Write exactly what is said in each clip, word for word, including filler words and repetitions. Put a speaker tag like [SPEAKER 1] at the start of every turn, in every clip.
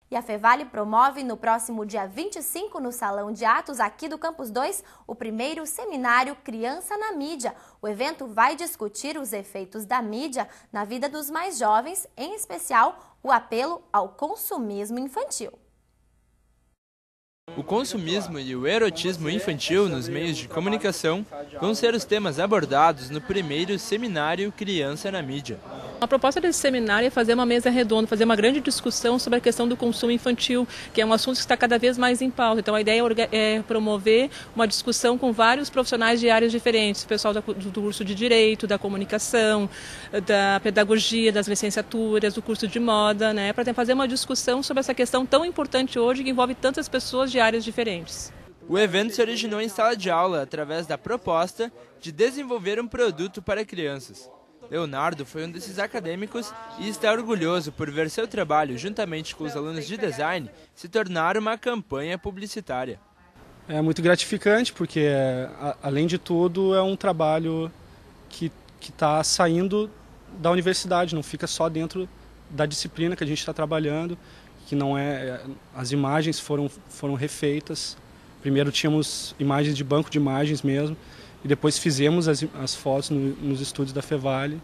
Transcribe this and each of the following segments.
[SPEAKER 1] E a Fevale promove no próximo dia vinte e cinco, no Salão de Atos aqui do Campus dois, o primeiro seminário Criança na Mídia. O evento vai discutir os efeitos da mídia na vida dos mais jovens, em especial o apelo ao consumismo infantil.
[SPEAKER 2] O consumismo e o erotismo infantil nos meios de comunicação vão ser os temas abordados no primeiro seminário Criança na Mídia.
[SPEAKER 3] A proposta desse seminário é fazer uma mesa redonda, fazer uma grande discussão sobre a questão do consumo infantil, que é um assunto que está cada vez mais em pauta. Então a ideia é promover uma discussão com vários profissionais de áreas diferentes, o pessoal do curso de Direito, da Comunicação, da Pedagogia, das licenciaturas, do curso de Moda, né, para fazer uma discussão sobre essa questão tão importante hoje que envolve tantas pessoas de áreas diferentes.
[SPEAKER 2] O evento se originou em sala de aula através da proposta de desenvolver um produto para crianças. Leonardo foi um desses acadêmicos e está orgulhoso por ver seu trabalho, juntamente com os alunos de design, se tornar uma campanha publicitária.
[SPEAKER 4] É muito gratificante porque, além de tudo, é um trabalho que está saindo da universidade, não fica só dentro da disciplina que a gente está trabalhando, que não é, as imagens foram, foram refeitas. Primeiro tínhamos imagens de banco de imagens mesmo, e depois fizemos as, as fotos no, nos estúdios da Fevale.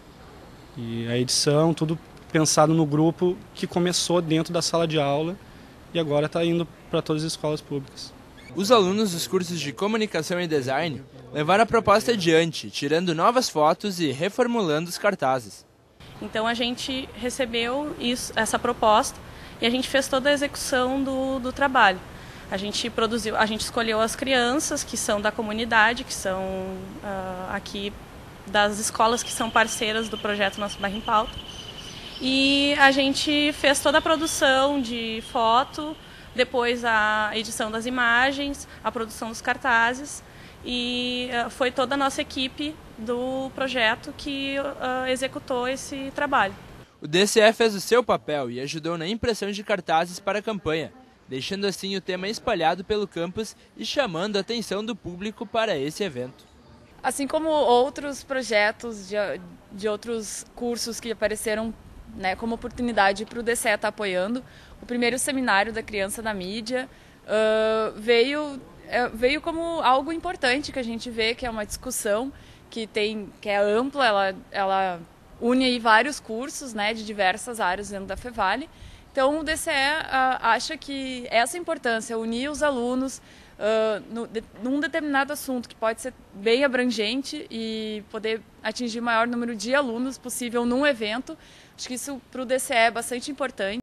[SPEAKER 4] E a edição, tudo pensado no grupo que começou dentro da sala de aula e agora está indo para todas as escolas públicas.
[SPEAKER 2] Os alunos dos cursos de Comunicação e Design levaram a proposta adiante, tirando novas fotos e reformulando os cartazes.
[SPEAKER 5] Então a gente recebeu isso, essa proposta e a gente fez toda a execução do, do trabalho. A gente produziu, a gente escolheu as crianças que são da comunidade, que são uh, aqui das escolas que são parceiras do projeto Nosso Bairro em Pauta. E a gente fez toda a produção de foto, depois a edição das imagens, a produção dos cartazes, e uh, foi toda a nossa equipe do projeto que uh, executou esse trabalho.
[SPEAKER 2] O D C E fez o seu papel e ajudou na impressão de cartazes para a campanha, deixando assim o tema espalhado pelo campus e chamando a atenção do público para esse evento.
[SPEAKER 6] Assim como outros projetos de, de outros cursos que apareceram, né, como oportunidade para o D C E estar apoiando, o primeiro seminário da Criança na Mídia uh, veio, uh, veio como algo importante que a gente vê, que é uma discussão que, tem, que é ampla, ela, ela une aí vários cursos, né, de diversas áreas dentro da Fevale. Então, o D C E uh, acha que essa importância, unir os alunos uh, no, de, num determinado assunto que pode ser bem abrangente e poder atingir o maior número de alunos possível num evento, acho que isso para o D C E é bastante importante.